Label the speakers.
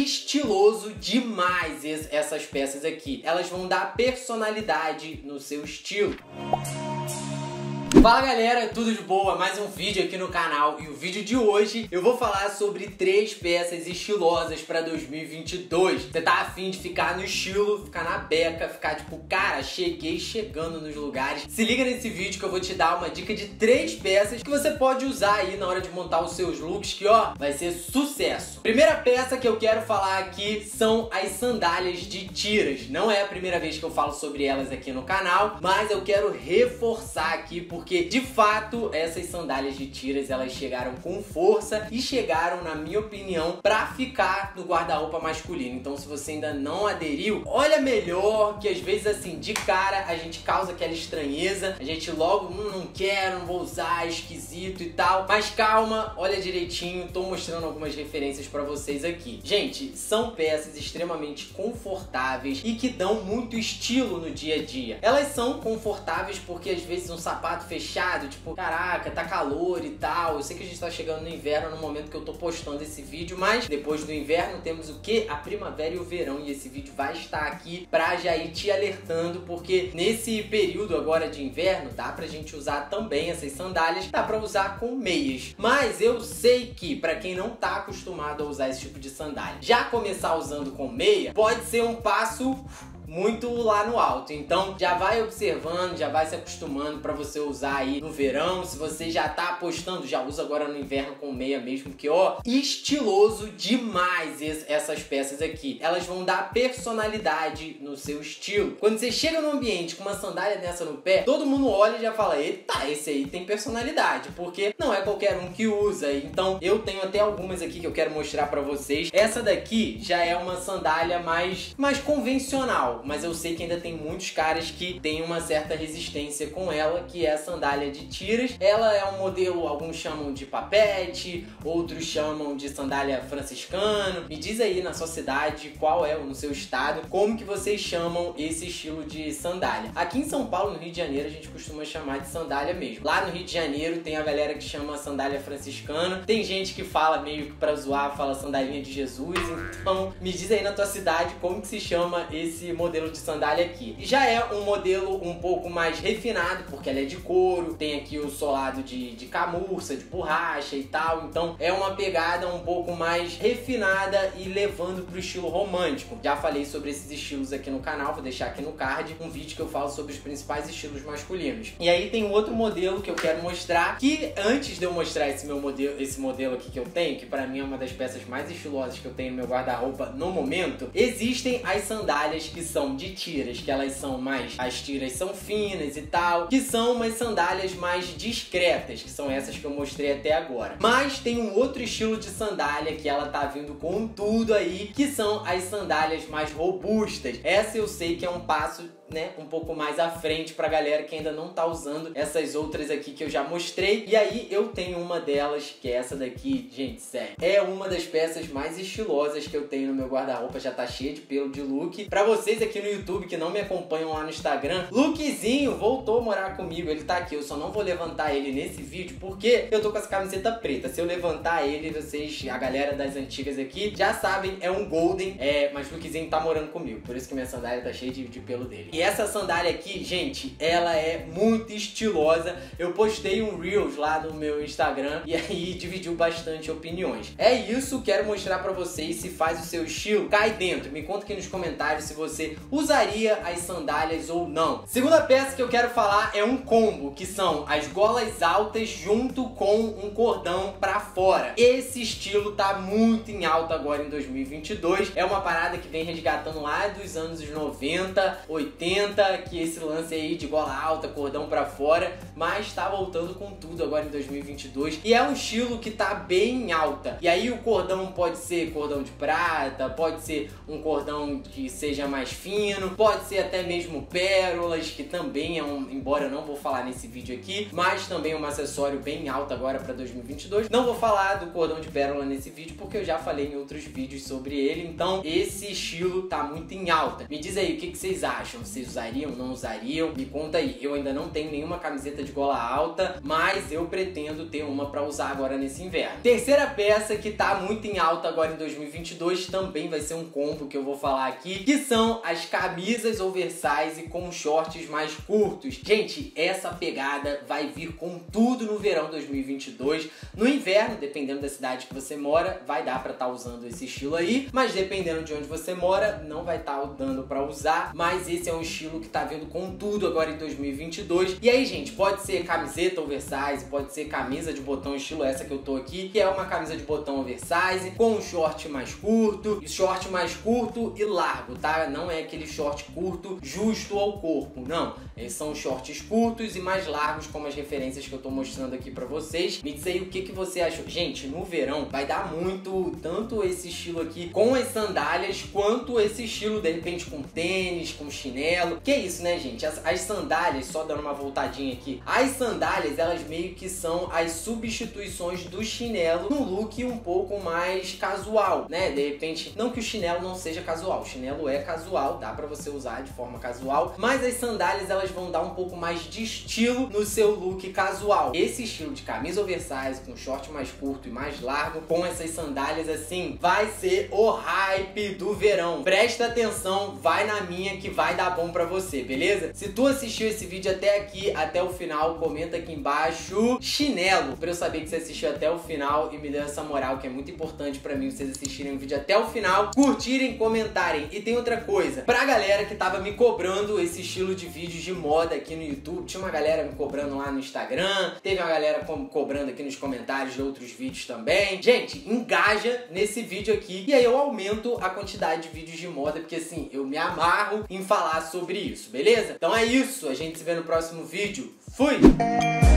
Speaker 1: estiloso demais essas peças aqui. Elas vão dar personalidade no seu estilo. Fala galera, tudo de boa? Mais um vídeo aqui no canal e o vídeo de hoje eu vou falar sobre 3 peças estilosas para 2022. Você tá afim de ficar no estilo, ficar na beca, ficar tipo, cara, cheguei chegando nos lugares. Se liga nesse vídeo que eu vou te dar uma dica de 3 peças que você pode usar aí na hora de montar os seus looks, que ó, vai ser sucesso. Primeira peça que eu quero falar aqui são as sandálias de tiras. Não é a primeira vez que eu falo sobre elas aqui no canal, mas eu quero reforçar aqui porque de fato essas sandálias de tiras elas chegaram com força e chegaram, na minha opinião, pra ficar no guarda-roupa masculino. Então se você ainda não aderiu, olha melhor, que às vezes assim, de cara a gente causa aquela estranheza, a gente logo, não quero, não vou usar, é esquisito e tal. Mas calma, olha direitinho, tô mostrando algumas referências pra vocês aqui. Gente, são peças extremamente confortáveis e que dão muito estilo no dia a dia. Elas são confortáveis porque às vezes um sapato fechado, tipo, caraca, tá calor e tal. Eu sei que a gente tá chegando no inverno no momento que eu tô postando esse vídeo, mas depois do inverno temos o que? A primavera e o verão, e esse vídeo vai estar aqui pra já ir te alertando, porque nesse período agora de inverno dá pra gente usar também essas sandálias, dá pra usar com meias. Mas eu sei que pra quem não tá acostumado a usar esse tipo de sandália, já começar usando com meia pode ser um passo muito lá no alto. Então já vai observando, já vai se acostumando para você usar aí no verão. Se você já tá apostando, já usa agora no inverno com meia mesmo, que ó, estiloso demais essas peças aqui. Elas vão dar personalidade no seu estilo. Quando você chega no ambiente com uma sandália dessa no pé, todo mundo olha e já fala, eita, esse aí tem personalidade, porque não é qualquer um que usa. Então eu tenho até algumas aqui que eu quero mostrar para vocês. Essa daqui já é uma sandália mais convencional, mas eu sei que ainda tem muitos caras que tem uma certa resistência com ela, que é a sandália de tiras. Ela é um modelo, alguns chamam de papete, outros chamam de sandália franciscano. Me diz aí na sua cidade, qual é, no seu estado, como que vocês chamam esse estilo de sandália. Aqui em São Paulo, no Rio de Janeiro, a gente costuma chamar de sandália mesmo. Lá no Rio de Janeiro tem a galera que chama sandália franciscana. Tem gente que fala meio que pra zoar, fala sandalinha de Jesus. Então me diz aí na tua cidade como que se chama esse modelo de sandália aqui. Já é um modelo um pouco mais refinado, porque ela é de couro, tem aqui o solado de camurça, de borracha e tal. Então é uma pegada um pouco mais refinada e levando pro estilo romântico. Já falei sobre esses estilos aqui no canal, vou deixar aqui no card um vídeo que eu falo sobre os principais estilos masculinos. E aí tem um outro modelo que eu quero mostrar, que antes de eu mostrar esse modelo aqui que eu tenho, que pra mim é uma das peças mais estilosas que eu tenho no meu guarda-roupa no momento, existem as sandálias que são de tiras, que elas são mais, as tiras são finas e tal, que são umas sandálias mais discretas, que são essas que eu mostrei até agora. Mas tem um outro estilo de sandália que ela tá vindo com tudo aí, que são as sandálias mais robustas. Essa eu sei que é um passo, né, um pouco mais à frente pra galera que ainda não tá usando essas outras aqui que eu já mostrei. E aí eu tenho uma delas, que é essa daqui, gente, sério, é uma das peças mais estilosas que eu tenho no meu guarda-roupa, já tá cheia de pelo de look. Pra vocês aqui no YouTube que não me acompanham lá no Instagram, Lukezinho voltou a morar comigo, ele tá aqui. Eu só não vou levantar ele nesse vídeo porque eu tô com essa camiseta preta. Se eu levantar ele, vocês, a galera das antigas aqui, já sabem, é um golden, mas o Lukezinho tá morando comigo, por isso que minha sandália tá cheia de pelo dele. E essa sandália aqui, gente, ela é muito estilosa. Eu postei um Reels lá no meu Instagram e aí dividiu bastante opiniões. É isso, quero mostrar pra vocês se faz o seu estilo. Cai dentro, me conta aqui nos comentários se você usaria as sandálias ou não. Segunda peça que eu quero falar é um combo, que são as golas altas junto com um cordão pra fora. Esse estilo tá muito em alta agora em 2022. É uma parada que vem resgatando lá dos anos 90, 80, que esse lance aí de gola alta, cordão pra fora, mas tá voltando com tudo agora em 2022. E é um estilo que tá bem em alta. E aí o cordão pode ser cordão de prata, pode ser um cordão que seja mais fino, pode ser até mesmo pérolas, que também é embora eu não vou falar nesse vídeo aqui, mas também é um acessório bem alto agora para 2022. Não vou falar do cordão de pérola nesse vídeo porque eu já falei em outros vídeos sobre ele, então esse estilo tá muito em alta. Me diz aí o que vocês acham, vocês usariam, não usariam? Me conta aí. Eu ainda não tenho nenhuma camiseta de gola alta, mas eu pretendo ter uma para usar agora nesse inverno. Terceira peça que tá muito em alta agora em 2022 também vai ser um combo que eu vou falar aqui, que são as camisas oversize com shorts mais curtos. Gente, essa pegada vai vir com tudo no verão 2022. No inverno, dependendo da cidade que você mora, vai dar pra estar usando esse estilo aí, mas dependendo de onde você mora, não vai estar dando pra usar, mas esse é um estilo que tá vindo com tudo agora em 2022. E aí, gente, pode ser camiseta oversize, pode ser camisa de botão estilo essa que eu tô aqui, que é uma camisa de botão oversize com um short mais curto e largo, tá? Não é aquele short curto justo ao corpo, não. Eles são shorts curtos e mais largos, como as referências que eu tô mostrando aqui pra vocês. Me diz aí o que você achou. Gente, no verão vai dar muito, tanto esse estilo aqui com as sandálias, quanto esse estilo, de repente, com tênis, com chinelo. Que é isso, né, gente? As sandálias, só dando uma voltadinha aqui, as sandálias, elas meio que são as substituições do chinelo no look um pouco mais casual, né? De repente, não que o chinelo não seja casual, o chinelo é casual, dá pra você usar de forma casual, mas as sandálias, elas vão dar um pouco mais de estilo no seu look casual. Esse estilo de camisa oversize, com short mais curto e mais largo, com essas sandálias assim, vai ser o hype do verão. Presta atenção, vai na minha que vai dar bom pra você, beleza? Se tu assistiu esse vídeo até aqui, até o final, comenta aqui embaixo chinelo, pra eu saber que você assistiu até o final e me deu essa moral, que é muito importante pra mim vocês assistirem o vídeo até o final, curtirem, comentarem. E tem outra coisa, pra galera que tava me cobrando esse estilo de vídeos de moda aqui no YouTube, tinha uma galera me cobrando lá no Instagram, teve uma galera cobrando aqui nos comentários de outros vídeos também. Gente, engaja nesse vídeo aqui e aí eu aumento a quantidade de vídeos de moda, porque assim, eu me amarro em falar sobre isso, beleza? Então é isso, a gente se vê no próximo vídeo. Fui!